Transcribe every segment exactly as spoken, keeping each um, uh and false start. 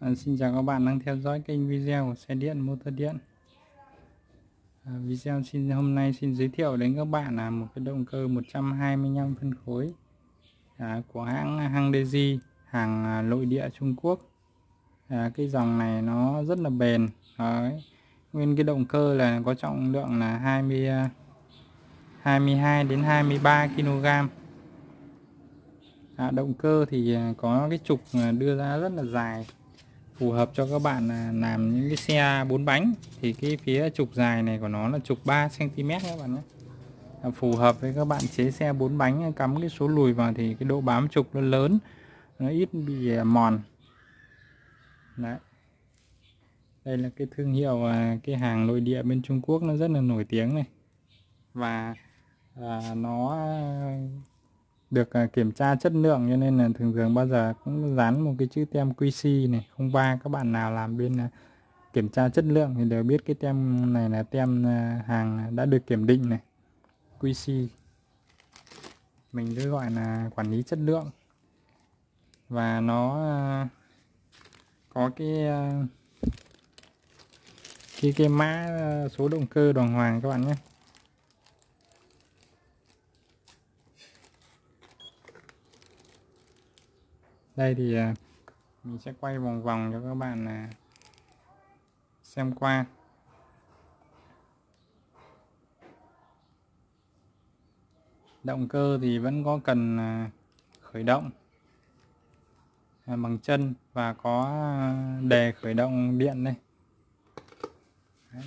À, xin chào các bạn đang theo dõi kênh video của xe điện motor điện. À, video xin hôm nay xin giới thiệu đến các bạn là một cái động cơ một trăm hai mươi lăm phân khối à, của hãng Hyundai, hàng à, nội địa Trung Quốc. À, cái dòng này nó rất là bền. Đấy. Nguyên cái động cơ là có trọng lượng là hai mươi, hai mươi hai đến hai mươi ba ki lô gam. À, động cơ thì có cái trục đưa ra rất là dài, phù hợp cho các bạn làm những cái xe bốn bánh. Thì cái phía trục dài này của nó là trục ba xăng ti mét các bạn nhé, phù hợp với các bạn chế xe bốn bánh cắm cái số lùi vào thì cái độ bám trục nó lớn, nó ít bị mòn. Đấy, đây là cái thương hiệu, cái hàng nội địa bên Trung Quốc nó rất là nổi tiếng này, và à, nó được kiểm tra chất lượng, cho nên là thường thường bao giờ cũng dán một cái chữ tem quy xê này không ba. Các bạn nào làm bên kiểm tra chất lượng thì đều biết cái tem này là tem hàng đã được kiểm định này, quy xê, mình cứ gọi là quản lý chất lượng. Và nó có cái cái cái mã số động cơ đàng hoàng các bạn nhé. Đây thì mình sẽ quay vòng vòng cho các bạn xem qua. Động cơ thì vẫn có cần khởi động bằng chân và có đề khởi động điện đây. Đấy.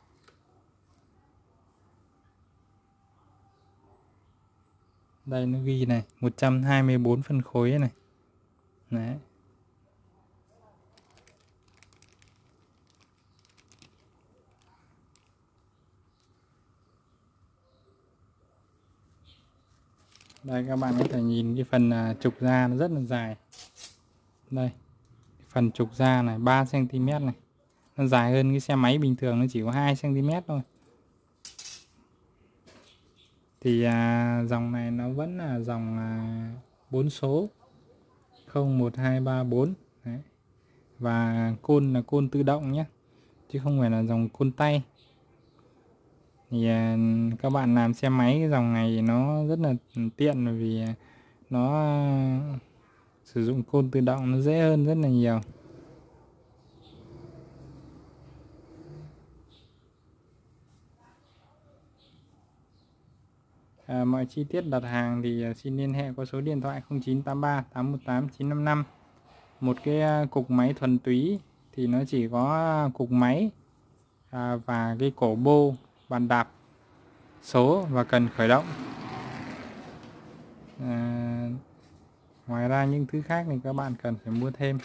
Đây nó ghi này một trăm hai mươi bốn phân khối này. Đấy. Đây các bạn có thể nhìn cái phần trục da nó rất là dài. Đây, phần trục da này ba xăng ti mét này, nó dài hơn cái xe máy bình thường, nó chỉ có hai xăng ti mét thôi. Thì à, dòng này nó vẫn là dòng à, bốn số không một hai ba bốn. Đấy. Và côn là côn tự động nhé, chứ không phải là dòng côn tay. Thì à, các bạn làm xe máy cái dòng này nó rất là tiện, bởi vì nó à, sử dụng côn tự động nó dễ hơn rất là nhiều. À, mọi chi tiết đặt hàng thì xin liên hệ qua số điện thoại không chín tám ba tám một tám chín năm năm. Một cái cục máy thuần túy thì nó chỉ có cục máy à, và cái cổ bô, bàn đạp số và cần khởi động. À, ngoài ra những thứ khác thì các bạn cần phải mua thêm.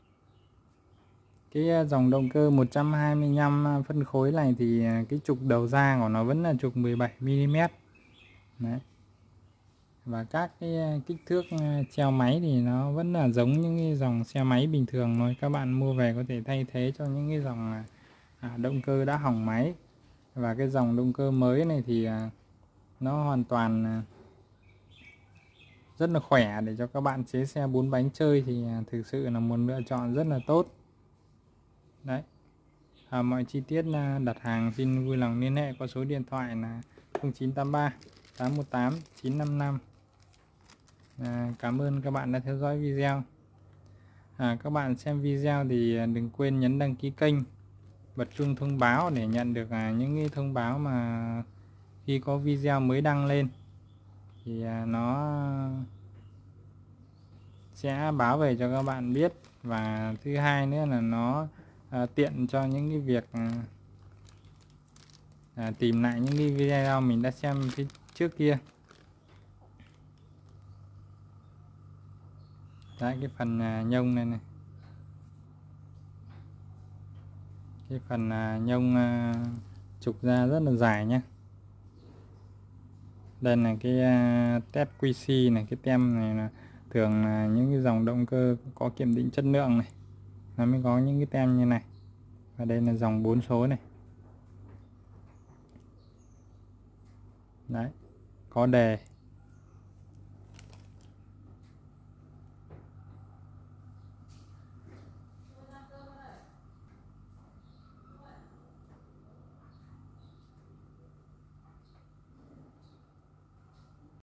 Cái dòng động cơ một trăm hai mươi lăm phân khối này thì cái trục đầu ra của nó vẫn là trục mười bảy mi li mét. Đấy. Và các cái kích thước treo máy thì nó vẫn là giống những cái dòng xe máy bình thường thôi. Các bạn mua về có thể thay thế cho những cái dòng à, động cơ đã hỏng máy. Và cái dòng động cơ mới này thì à, nó hoàn toàn à, rất là khỏe để cho các bạn chế xe bốn bánh chơi, thì à, thực sự là một lựa chọn rất là tốt. Đấy. À, mọi chi tiết à, đặt hàng xin vui lòng liên hệ qua số điện thoại là không chín tám ba tám một tám chín năm năm. À, cảm ơn các bạn đã theo dõi video. À, các bạn xem video thì đừng quên nhấn đăng ký kênh, bật chuông thông báo để nhận được à, những cái thông báo mà khi có video mới đăng lên thì à, nó sẽ báo về cho các bạn biết. Và thứ hai nữa là nó à, tiện cho những cái việc à, tìm lại những cái video mình đã xem phía trước kia. Đấy, cái phần à, nhông này này, cái phần à, nhông à, trục ra rất là dài nhé. Đây là cái à, test quy xê này, cái tem này là thường là những cái dòng động cơ có kiểm định chất lượng này nó mới có những cái tem như này. Và đây là dòng bốn số này. Đấy, có đề